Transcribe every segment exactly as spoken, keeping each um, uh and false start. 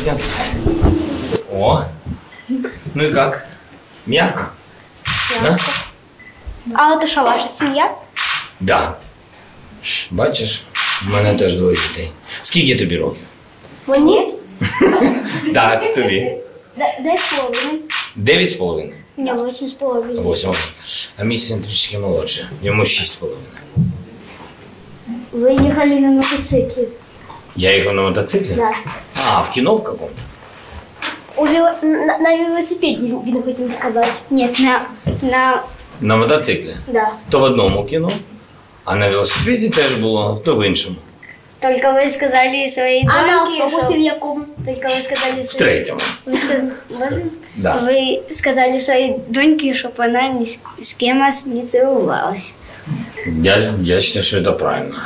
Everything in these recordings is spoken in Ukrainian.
снять. О, ну и как? Мягко? Да? А это что, ваша семья? Да. Бачиш, в мене теж двоє дітей. Скільки тобі років? Мені? Так, тобі. Дев'ять з половиною. Дев'ять з половиною? Ні, восемь з половиною. Восьм. А мій син трішки молодший. Йому шість з половиною. Ви їхали на мотоциклі? Я їхав на мотоциклі? Да. А, в кіно в каком-то? У вело... на, на велосипеді, він хотів сказати. Ні, на... на... На мотоциклі? Да. То в одному кіно, а на велосипеді теж було, то в іншому. Только вы сказали своей А на доньке, автобусі в что... якому? Только вы сказали В своей... третьому. Вы, сказ... Можно? Да. Вы сказали своей доньке, чтобы она ни с... с кем вас не целовалась. Я, я вважаю, що це правильно.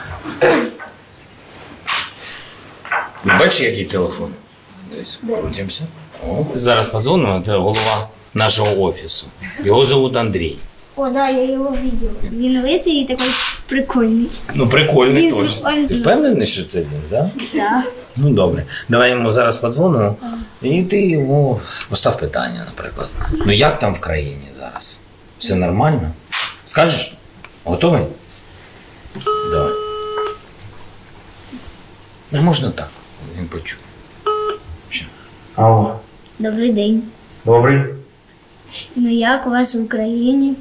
Бачиш, який телефон? Десь крутимося. О. Зараз подзвонимо, це голова нашого офісу. Його звуть Андрій. О, да, я його бачила. Він лисий і такий прикольний. Ну, прикольний Він точно. з- Ти впевнений, що це він, так? Да? Да. Ну, добре. Давай йому зараз подзвонимо, і ти йому постав питання, наприклад. Ну, як там в країні зараз? Все нормально? Скажеш? Готовий? Давай. Ну, можна так, він почує. Що? Алло. Добрий день. Добрий. Ну як у вас в Україні?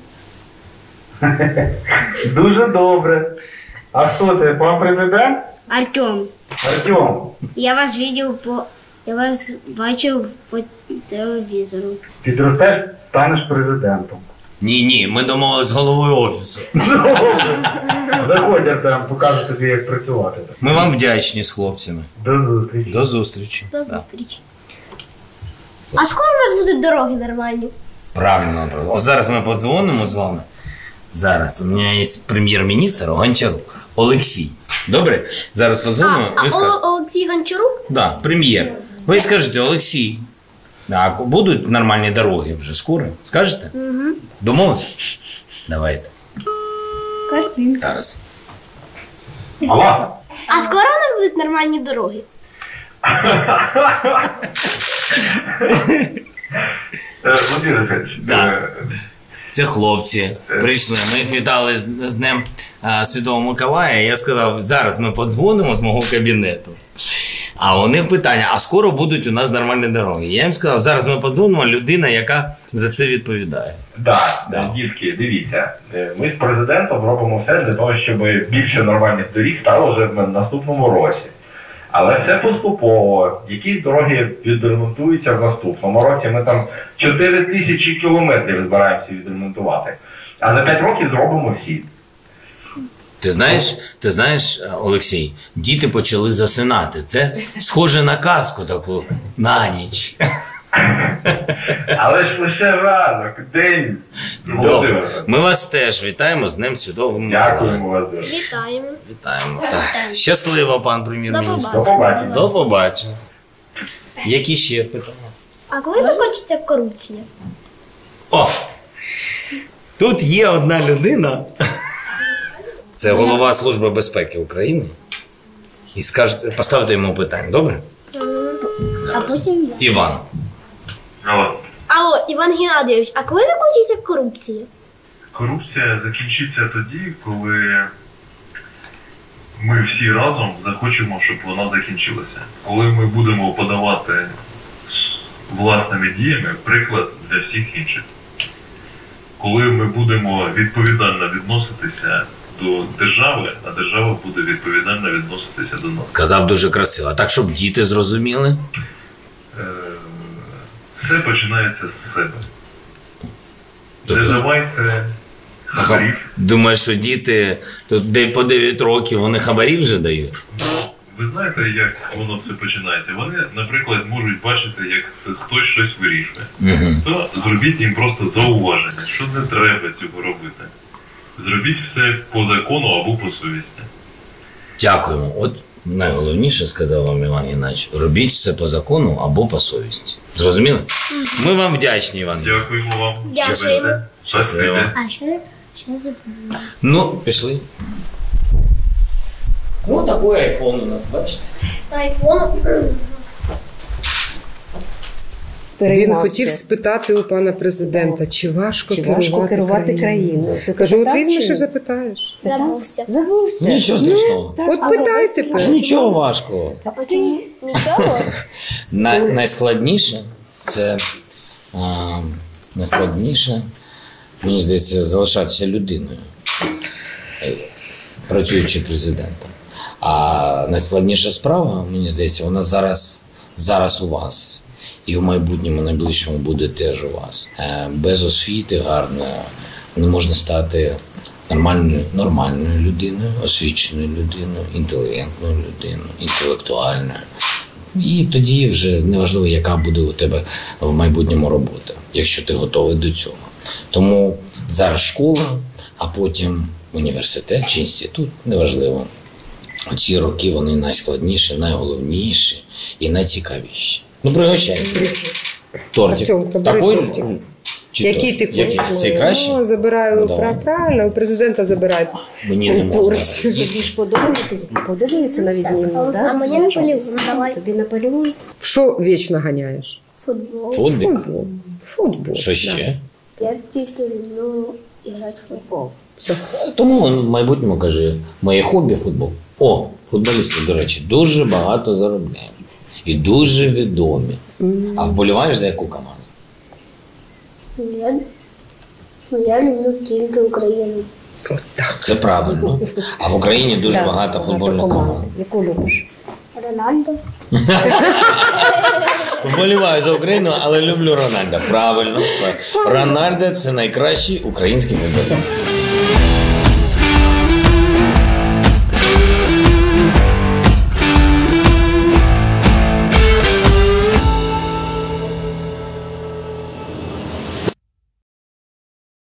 Дуже добре. А хто ти, пан президент? Артем, Артем. я вас видів по... Я вас бачив по телевізору. Підростеш, станеш президентом. Ні, ні, ми домовились з головою офісу. Заходь, Артем, покажу тобі, як працювати. Ми вам вдячні з хлопцями. До зустрічі. До зустрічі. До Да. зустрічі. А скоро у нас будуть дороги нормальні? Правильно, правильно. Ось зараз ми подзвонимо з вами. Зараз у мене є прем'єр-міністр Гончарук Олексій. Добре? Зараз А, подзвонимо. а Ви скажете. О- Олексій Гончарук? Да, прем'єр. Ви скажете, Олексій, так, будуть нормальні дороги вже скоро? Скажете? Угу. Домовились? Давайте. Картинка. Зараз. Алло. А скоро у нас будуть нормальні дороги? Е, Володимир Васильович, Да. е, Це хлопці прийшли. Ми їх вітали з, з Днем а, Святого Миколая. Я сказав, зараз ми подзвонимо з мого кабінету. А у них питання, а скоро будуть у нас нормальні дороги. Я їм сказав, зараз ми подзвонимо, людина, яка за це відповідає. Да, Да. дітки, дивіться, е, ми з президентом робимо все для того, щоб більше нормальних доріг стало вже в наступному році. Але все поступово. Якісь дороги відремонтуються в наступному році. Ми там чотири тисячі кілометрів збираємося відремонтувати. А за п'ять років зробимо всі. Ти знаєш, ти знаєш, Олексій, діти почали засинати. Це схоже на казку таку на ніч. Але ж лише ранок, день. Добре. Володимир. Ми вас теж вітаємо з Днем Святого Миколая. Дякуємо вас дуже. Вітаємо. Вітаємо. Так. Щасливо, пан прем'єр-міністр. До побачення. До побачення. Які ще питання? А коли закінчиться корупція? О! Тут є одна людина. Це голова Служби безпеки України. І скажете, поставте йому питання, добре? А потім я. Іван. Алло. Алло, Іван Геннадійович, а коли закінчиться корупція? Корупція закінчиться тоді, коли ми всі разом захочемо, щоб вона закінчилася. Коли ми будемо подавати власними діями приклад для всіх інших. Коли ми будемо відповідально відноситися до держави, а держава буде відповідально відноситися до нас. Сказав дуже красиво. А так, щоб діти зрозуміли. Е, Все починається з себе. Тобто- Не давайте хабарів. Думаєш, що діти тут де по дев'ять років вони хабарі вже дають? Ви знаєте, як воно все починається? Вони, наприклад, можуть бачити, як хтось щось вирішує. Угу. То зробіть їм просто зауваження, що не треба цього робити. Зробіть все по закону або по совісті. Дякуємо. От найголовніше сказав вам Іван Геннадійович. Робіть все по закону або по совісті. Зрозуміли? Ми вам вдячні, Іван. Дякуємо вам. Дякуємо. Щасливо. А що я що я забула? Ну, пішли. Ну, такий айфон у нас, бачите? Айфон. Він переймався. хотів спитати у пана президента, чи важко, Чи керувати, важко керувати країною. країною? Ти Кажу, от питав, візьмеш чи і ні? запитаєш. Питав? Забувся. Забувся. Нічого страшного. Так, От але питай ось тепер. Нічого важкого. Та ти Нічого? На, найскладніше це а, найскладніше, мені здається, залишатися людиною, е, працюючи президентом. А найскладніша справа, мені здається, вона зараз, зараз у вас. І в майбутньому, найближчому буде теж у вас. Е, без освіти гарної не можна стати нормальною, нормальною людиною, освіченою людиною, інтелігентною людиною, інтелектуальною. І тоді вже неважливо, яка буде у тебе в майбутньому робота, якщо ти готовий до цього. Тому зараз школа, а потім університет чи інститут, неважливо. Оці роки вони найскладніші, найголовніші і найцікавіші. Ну, пригощай. Тортик. Артемка, бери Такий? тортик. Чи Який то? ти хочеш? Який? Цей краще? Ну, забираю, Ну, давай. пра- правильно, у президента забирай. Мені не можна. порцію. тобі ж подобається, подобається на відміну, А, так? а мені Наполеон, давай. Тобі Наполеон? Що вічно ганяєш? Футбол. Футбік? Футбол. Футбол. Що ще? Я тільки люблю грати в футбол. Все. Тому в майбутньому, каже, моє хобі – футбол. О, футболісти, до речі, дуже багато заробляють. І дуже відомі. А вболіваєш за яку команду? Я, ну, я люблю тільки Україну. Це правильно. А в Україні дуже Так, багато футбольних команд. команд. Яку любиш? Рональдо. Вболіваю за Україну, але люблю Рональда. Правильно. Рональдо – це найкращий український футболіст.